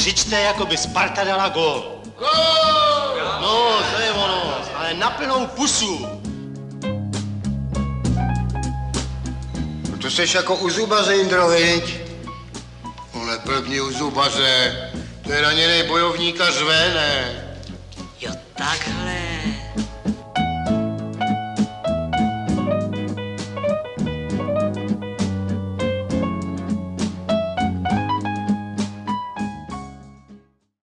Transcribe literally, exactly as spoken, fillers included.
křičte, jako by Sparta dala gól. Gól! No, to je ono, ale na plnou pusu. To seš jako u zubaře, Jindro, viď? Ale blbni u zubaře. To je raněnej bojovník a řve, ne? Jo, takhle.